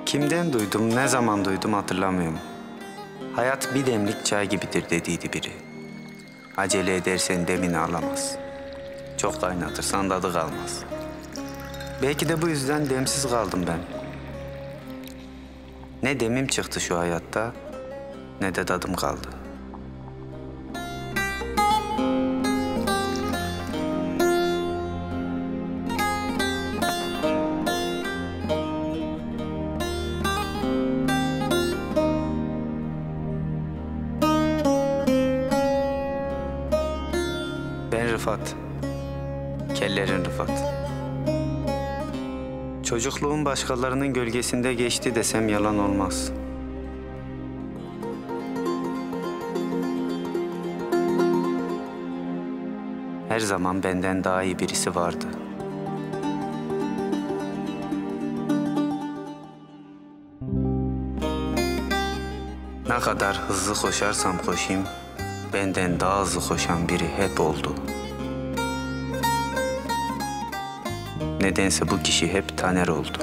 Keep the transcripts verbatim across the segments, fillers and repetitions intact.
Kimden duydum, ne zaman duydum hatırlamıyorum. Hayat bir demlik çay gibidir dediydi biri. Acele edersen demini alamaz. Çok kaynatırsan tadı kalmaz. Belki de bu yüzden demsiz kaldım ben. Ne demim çıktı şu hayatta, ne de tadım kaldı. Ben Rıfat, kellerin Rıfat. Çocukluğum başkalarının gölgesinde geçti desem yalan olmaz. Her zaman benden daha iyi birisi vardı. Ne kadar hızlı koşarsam koşayım, benden daha hızlı koşan biri hep oldu. Nedense bu kişi hep Taner oldu.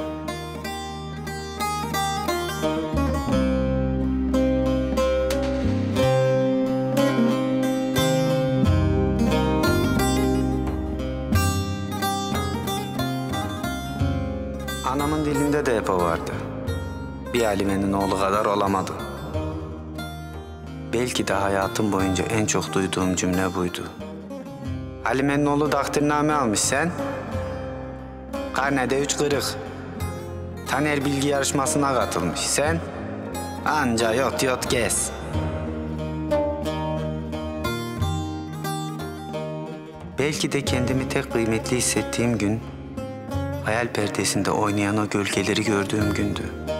Anamın dilinde de hep o vardı. Bir Halime'nin oğlu kadar olamadı. Belki de hayatım boyunca en çok duyduğum cümle buydu. Halime'nin oğlu takdirname almış sen. Karnede üç kırık. Taner bilgi yarışmasına katılmış sen. Anca yot yot gez. Belki de kendimi tek kıymetli hissettiğim gün, hayal perdesinde oynayan o gölgeleri gördüğüm gündü.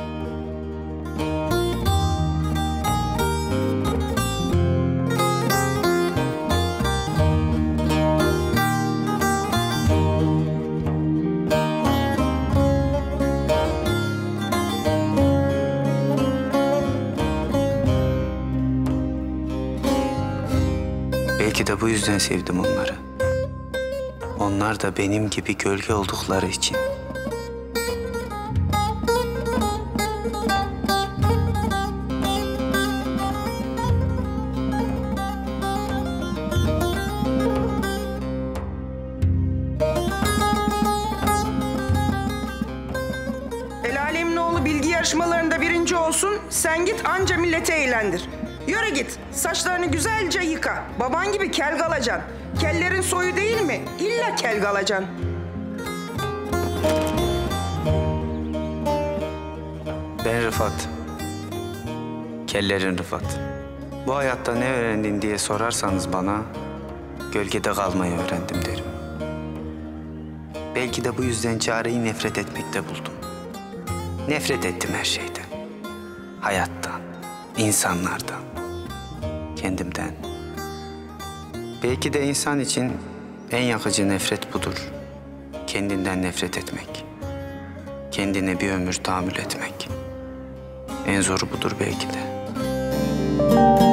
Belki de bu yüzden sevdim onları. Onlar da benim gibi gölge oldukları için. El alemin oğlu bilgi yarışmalarında birinci olsun, sen git anca milleti eğlendir. Yürü git, saçlarını güzelce yıka. Baban gibi kel kalacaksın. Kellerin soyu değil mi? İlla kel kalacaksın. Ben Rıfat. Kellerin Rıfat. Bu hayatta ne öğrendin diye sorarsanız bana, gölgede kalmayı öğrendim derim. Belki de bu yüzden çareyi nefret etmekte buldum. Nefret ettim her şeyden. Hayattan, insanlardan, kendimden. Belki de insan için en yakıcı nefret budur. Kendinden nefret etmek. Kendine bir ömür tahammül etmek. En zoru budur belki de.